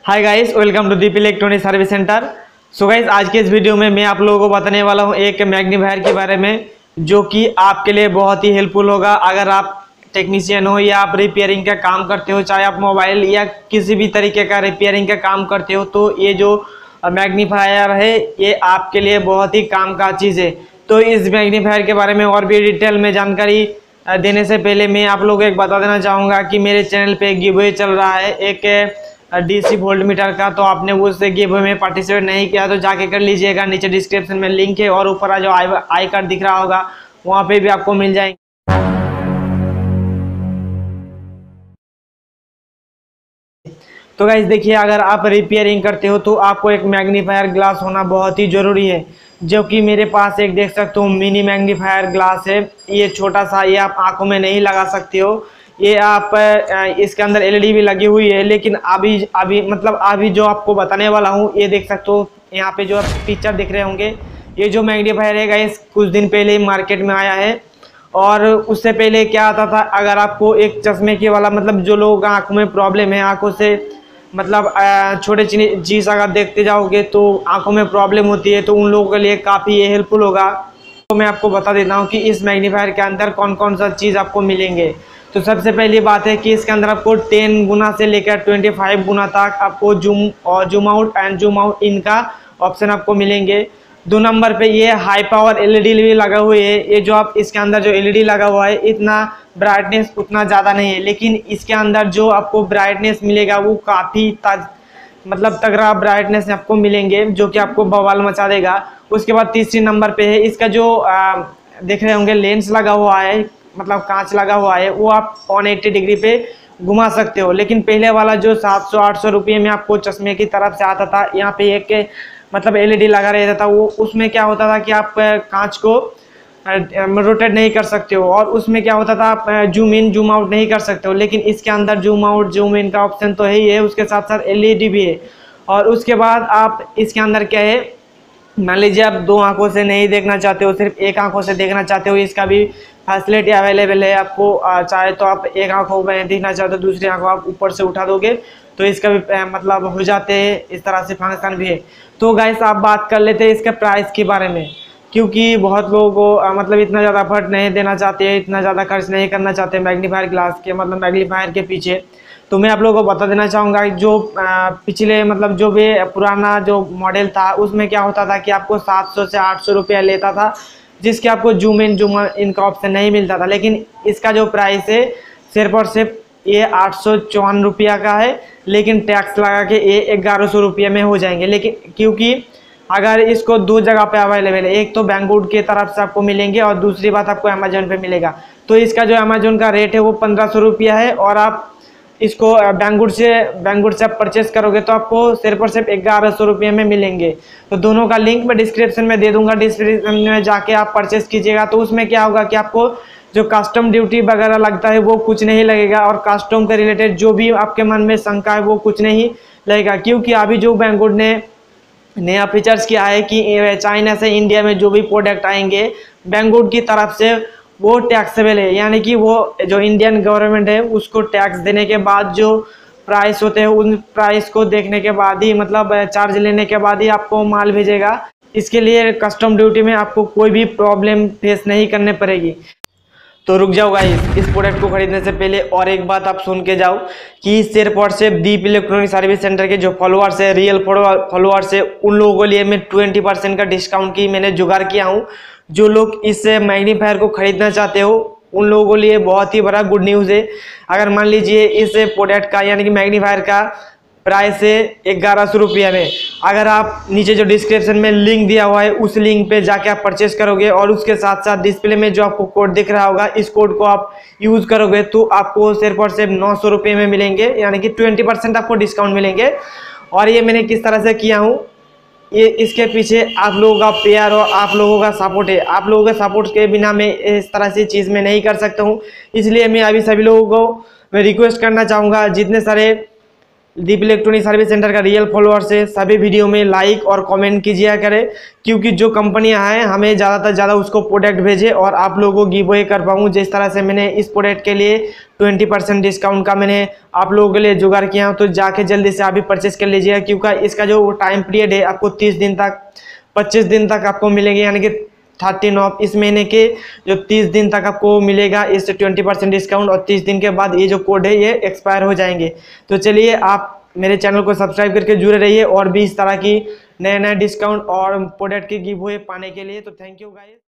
Hi guys, welcome to Deep electronic service centre. So guys, आज के इस वीडियो में मैं आप लोगों को बताने वाला हूं एक मैग्नीफायर के बारे में, जो कि आपके लिए बहुत ही हेल्पफुल होगा। अगर आप टेक्नीशियन हो या आप रिपेयरिंग का काम करते हो, चाहे आप मोबाइल या किसी भी तरीके का रिपेयरिंग का काम करते हो, तो ये जो मैग्नीफायर है ये आपके लिए बहुत ही काम का चीज़ है। तो इस मैग्नीफायर के बारे में और भी डिटेल में जानकारी देने से पहले मैं आप लोगों को एक बता देना चाहूँगा कि मेरे चैनल पे एक गिव अवे चल रहा है एक डीसी वोल्ट मीटर का। तो आपने उस गिव अवे में पार्टिसिपेट नहीं किया तो जाके कर लीजिएगा। नीचे डिस्क्रिप्शन में लिंक है और ऊपर जो आई कार्ड दिख रहा होगा वहाँ पे भी आपको मिल जाएंगे। तो गाइस देखिए, अगर आप रिपेयरिंग करते हो तो आपको एक मैग्नीफायर ग्लास होना बहुत ही ज़रूरी है, जो कि मेरे पास एक देख सकते हो मिनी मैग्नीफायर ग्लास है। ये छोटा सा, ये आप आंखों में नहीं लगा सकते हो। ये आप इसके अंदर एलईडी भी लगी हुई है, लेकिन अभी जो आपको बताने वाला हूँ ये देख सकते हो। यहाँ पे जो आप पिक्चर देख रहे होंगे, ये जो मैग्नीफायर है गाइस कुछ दिन पहले मार्केट में आया है। और उससे पहले क्या आता था, अगर आपको एक चश्मे के वाला जो लोगों का आंखों में प्रॉब्लम है, आंखों से छोटे चीज़ अगर देखते जाओगे तो आंखों में प्रॉब्लम होती है, तो उन लोगों के लिए काफ़ी ये हेल्पफुल होगा। तो मैं आपको बता देता हूँ कि इस मैग्नीफायर के अंदर कौन कौन सा चीज़ आपको मिलेंगे। तो सबसे पहली बात है कि इसके अंदर आपको 10 गुना से लेकर 25 गुना तक आपको zoom out and zoom out इनका ऑप्शन आपको मिलेंगे। 2 नंबर पे ये हाई पावर एलईडी भी लगा हुआ है। ये जो आप इसके अंदर जो एलईडी लगा हुआ है, इतना ब्राइटनेस उतना ज़्यादा नहीं है, लेकिन इसके अंदर जो आपको ब्राइटनेस मिलेगा वो काफ़ी तगड़ा ब्राइटनेस आपको मिलेंगे, जो कि आपको बवाल मचा देगा। उसके बाद तीसरी नंबर पे है इसका जो देख रहे होंगे लेंस लगा हुआ है, कांच लगा हुआ है, वो आप 180 डिग्री पे घुमा सकते हो। लेकिन पहले वाला जो 700-800 रुपये में आपको चश्मे की तरफ से आता था, यहाँ पे एक एलईडी लगा रहता था, वो उसमें क्या होता था कि आप कांच को रोटेट नहीं कर सकते हो, और उसमें क्या होता था आप जूम इन जूम आउट नहीं कर सकते हो। लेकिन इसके अंदर जूम आउट जूम इन का ऑप्शन तो है ही है, उसके साथ साथ एलईडी भी है। और उसके बाद आप इसके अंदर क्या है, मान लीजिए आप 2 आंखों से नहीं देखना चाहते हो, सिर्फ एक आंखों से देखना चाहते हो, इसका भी फैसिलिटी अवेलेबल है आपको। चाहे तो आप एक आंखों में देखना चाहते हो, दूसरी आंखों आप ऊपर से उठा दोगे तो इसका भी हो जाते हैं, इस तरह से फंक्शन भी है। तो गाइस, आप बात कर लेते हैं इसके प्राइस के बारे में, क्योंकि बहुत लोगों को इतना ज़्यादा एफर्ट नहीं देना चाहते हैं, इतना ज़्यादा खर्च नहीं करना चाहते मैग्नीफायर ग्लास के मैग्नीफायर के पीछे। तो मैं आप लोगों को बता देना चाहूँगा जो पिछले जो भी पुराना जो मॉडल था उसमें क्या होता था कि आपको 700 से 800 रुपया लेता था, जिसके आपको जूम इन का ऑप्शन नहीं मिलता था। लेकिन इसका जो प्राइस है सिर्फ और सिर्फ ये 854 रुपया का है, लेकिन टैक्स लगा के ये 1100 रुपये में हो जाएंगे। लेकिन क्योंकि अगर इसको 2 जगह पे अवेलेबल है, एक तो बैंगवुड की तरफ से आपको मिलेंगे और दूसरी बात आपको अमेजोन पे मिलेगा। तो इसका जो अमेजोन का रेट है वो 1500 रुपया है, और आप इसको बैंगवुड से आप परचेस करोगे तो आपको सिर्फ और सिर्फ 1100 रुपये में मिलेंगे। तो दोनों का लिंक मैं डिस्क्रिप्शन में दे दूंगा, डिस्क्रिप्शन में जाके आप परचेस कीजिएगा। तो उसमें क्या होगा कि आपको जो कस्टम ड्यूटी वगैरह लगता है वो कुछ नहीं लगेगा, और कस्टम के रिलेटेड जो भी आपके मन में शंका है वो कुछ नहीं लगेगा। क्योंकि अभी जो बैंगवुड ने नया फीचर्स किया है कि चाइना से इंडिया में जो भी प्रोडक्ट आएंगे बैंगवुड की तरफ से वो टैक्सेबल है, यानी कि वो जो इंडियन गवर्नमेंट है उसको टैक्स देने के बाद जो प्राइस होते हैं उन प्राइस को देखने के बाद ही चार्ज लेने के बाद ही आपको माल भेजेगा। इसके लिए कस्टम ड्यूटी में आपको कोई भी प्रॉब्लम फेस नहीं करने पड़ेगी। तो रुक जाओ गाइस, इस प्रोडक्ट को खरीदने से पहले और एक बात आप सुन के जाओ कि सिर्फ और सिर्फ दीप इलेक्ट्रॉनिक सर्विस सेंटर के जो फॉलोअर्स है, रियल फॉलोअर्स है, उन लोगों के लिए मैं 20% का डिस्काउंट की मैंने जुगाड़ किया हूँ। जो लोग इस मैग्नीफायर को खरीदना चाहते हो उन लोगों के लिए बहुत ही बड़ा गुड न्यूज़ है। अगर मान लीजिए इस प्रोडक्ट का यानी कि मैग्नीफायर का प्राइस है 1100 रुपये में, अगर आप नीचे जो डिस्क्रिप्शन में लिंक दिया हुआ है उस लिंक पे जाके आप परचेस करोगे और उसके साथ साथ डिस्प्ले में जो आपको कोड दिख रहा होगा, इस कोड को आप यूज़ करोगे तो आपको सिर्फ और सिर्फ 900 रुपये में मिलेंगे, यानी कि 20% आपको डिस्काउंट मिलेंगे। और ये मैंने किस तरह से किया हूँ, ये इसके पीछे आप लोगों का प्यार और आप लोगों का सपोर्ट है। आप लोगों के सपोर्ट के बिना मैं इस तरह से चीज़ में नहीं कर सकता हूँ। इसलिए मैं अभी सभी लोगों को मैं रिक्वेस्ट करना चाहूँगा, जितने सारे दीप इलेक्ट्रॉनिक सर्विस सेंटर का रियल फॉलोअर्स है, सभी वीडियो में लाइक और कमेंट कीजिए करें, क्योंकि जो कंपनियां हैं हमें ज़्यादा से ज़्यादा उसको प्रोडक्ट भेजे और आप लोगों को गिव अवे कर पाऊँ। जिस तरह से मैंने इस प्रोडक्ट के लिए 20% डिस्काउंट का मैंने आप लोगों के लिए जुगाड़ किया हूँ, तो जाके जल्दी से आप भी परचेस कर लीजिएगा, क्योंकि इसका जो टाइम पीरियड है आपको 30 दिन तक 25 दिन तक आपको मिलेंगे, यानी कि 13 ऑफ इस महीने के जो 30 दिन तक आपको मिलेगा इस 20% डिस्काउंट, और 30 दिन के बाद ये जो कोड है ये एक्सपायर हो जाएंगे। तो चलिए आप मेरे चैनल को सब्सक्राइब करके जुड़े रहिए और भी इस तरह की नए नए डिस्काउंट और प्रोडक्ट की गिव अवे पाने के लिए। तो थैंक यू गाइस।